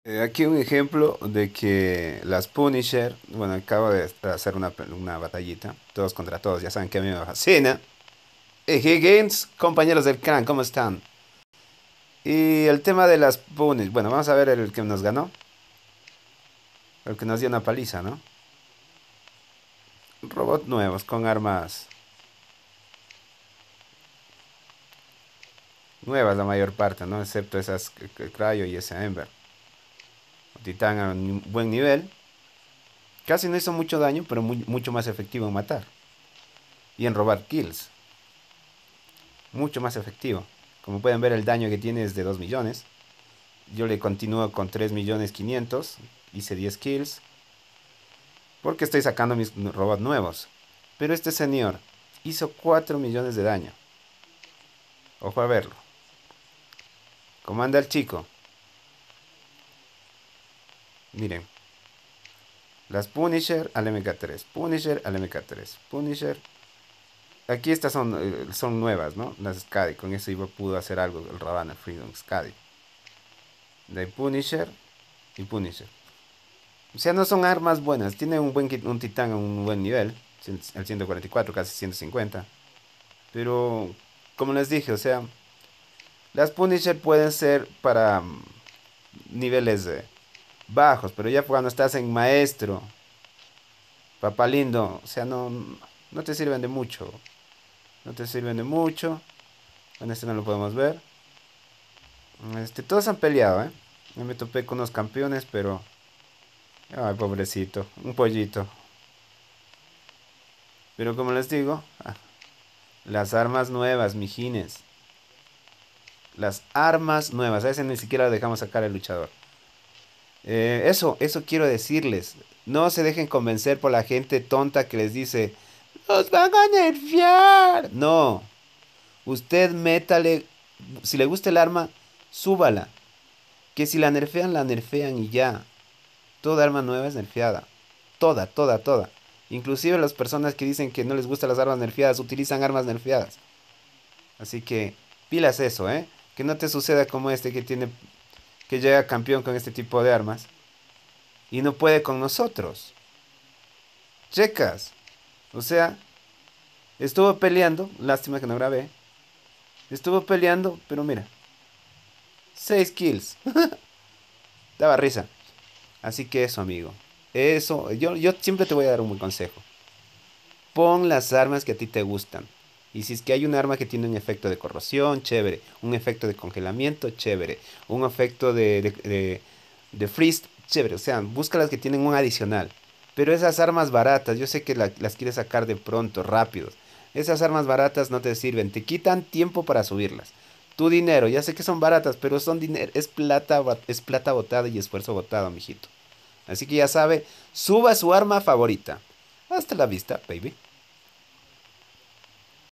Aquí un ejemplo de que las Punisher, bueno, acabo de hacer una batallita, todos contra todos, ya saben que a mí me fascina. Higgins, compañeros del clan, ¿cómo están? Y el tema de las Punisher, bueno, vamos a ver el que nos ganó, el que nos dio una paliza, ¿no? Robots nuevos, con armas nuevas la mayor parte, ¿no? Excepto esas Cryo y ese Ember. Titán a un buen nivel, casi no hizo mucho daño, pero mucho más efectivo en matar y en robar kills. Mucho más efectivo. Como pueden ver, el daño que tiene es de 2 millones. Yo le continúo con 3 millones 500. Hice 10 kills. Porque estoy sacando mis robots nuevos. Pero este señor hizo 4 millones de daño. Ojo a verlo. Comanda el chico. Miren. Las Punisher al MK3. Punisher al MK3. Punisher. Aquí estas son nuevas, ¿no? Las Skadi. Con eso iba pudo hacer algo el Ravana Freedom Skadi. De Punisher y Punisher. O sea, no son armas buenas. Tiene un titán a un buen nivel. El 144, casi 150. Pero, como les dije, o sea, las Punisher pueden ser para niveles bajos. Pero ya cuando estás en maestro, papalindo, o sea, no te sirven de mucho. No te sirven de mucho. En este no lo podemos ver. Todos han peleado, ¿eh? Yo me topé con unos campeones, pero... Ay, pobrecito. Un pollito. Pero como les digo, las armas nuevas, mijines. Las armas nuevas. A veces ni siquiera dejamos sacar al luchador. Eso quiero decirles. No se dejen convencer por la gente tonta que les dice, ¡los van a nerfear! No. Usted métale. Si le gusta el arma, súbala. Que si la nerfean y ya. Toda arma nueva es nerfeada. Toda, toda, toda. Inclusive las personas que dicen que no les gustan las armas nerfeadas utilizan armas nerfeadas. Así que pilas eso, ¿eh? Que no te suceda como este que llega campeón con este tipo de armas y no puede con nosotros. Checas. O sea, estuvo peleando, lástima que no grabé. Estuvo peleando, pero mira, 6 kills. Daba risa. Así que eso, amigo. Eso, yo siempre te voy a dar un buen consejo. Pon las armas que a ti te gustan. Y si es que hay un arma que tiene un efecto de corrosión, chévere. Un efecto de congelamiento, chévere. Un efecto de freeze, chévere. O sea, busca las que tienen un adicional. Pero esas armas baratas, yo sé que las quieres sacar de pronto, rápidos. Esas armas baratas no te sirven, te quitan tiempo para subirlas. Tu dinero, ya sé que son baratas, pero son dinero, es plata botada y esfuerzo botado, mijito. Así que ya sabe, suba su arma favorita. Hasta la vista, baby.